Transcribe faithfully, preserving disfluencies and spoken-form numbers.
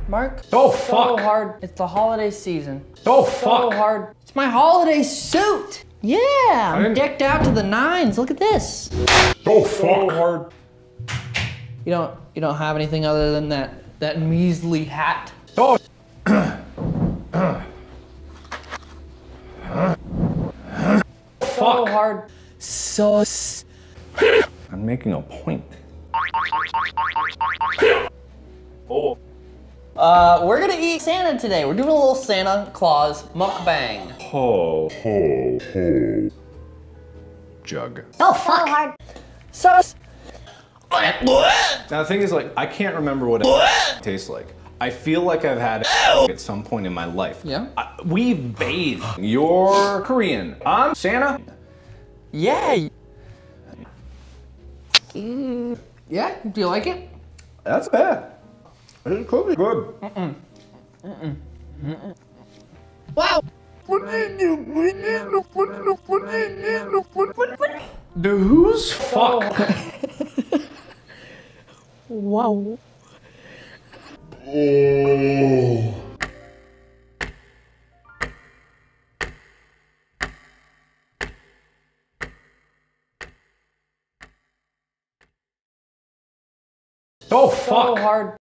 Mark. Oh, So fuck. hard. It's the holiday season. Oh, So fuck. hard. It's my holiday suit. Yeah, I'm didn't- decked out to the nines. Look at this. Oh, fuck. Hard. You don't. You don't have anything other than that that measly hat. Oh. So hard. So. S I'm making a point. Oh. Uh, we're gonna eat Santa today. We're doing a little Santa Claus mukbang. Ho, ho, ho. Jug. Oh, fuck. So hard. So. s- Now the thing is, like, I can't remember what it tastes like. I feel like I've had it at some point in my life. Yeah? I, we bathe. You're Korean. I'm Santa. Yeah. Mm, yeah. Do you like it? That's bad. It could be good. Mm-mm. Mm-mm. Mm-mm. Wow. Dude, who's fuck? Wow. Oh. Oh, fuck. So hard.